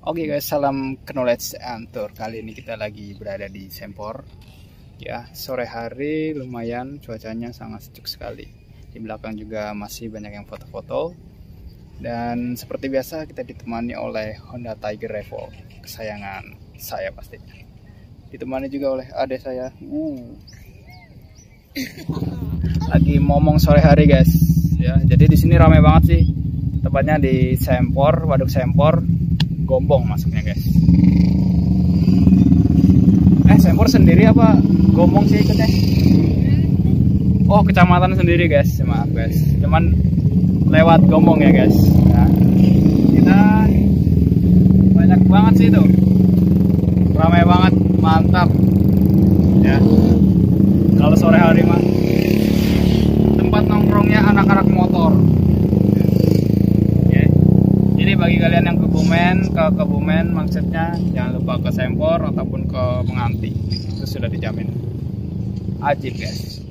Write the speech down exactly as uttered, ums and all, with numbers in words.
Oke guys, salam knowledge and tour. Kali ini kita lagi berada di Sempor. Ya, sore hari lumayan cuacanya sangat sejuk sekali. Di belakang juga masih banyak yang foto-foto. Dan seperti biasa kita ditemani oleh Honda Tiger Revo kesayangan saya pastinya. Ditemani juga oleh adik saya. Uh. Lagi ngomong sore hari guys. Ya, jadi di sini ramai banget sih. Tepatnya di Sempor, Waduk Sempor. Gombong masuknya guys. Eh Sempor sendiri apa Gombong sih ikutnya? Oh kecamatan sendiri guys, maaf guys. Cuman lewat Gombong ya guys. Nah, kita banyak banget sih itu. Ramai banget, mantap. Ya. Kalau sore hari mah tempat nongkrongnya anak-anak motor. Jadi bagi kalian yang ke Kebumen, ke Kebumen maksudnya jangan lupa ke Sempor ataupun ke Menganti. Itu sudah dijamin ajib guys.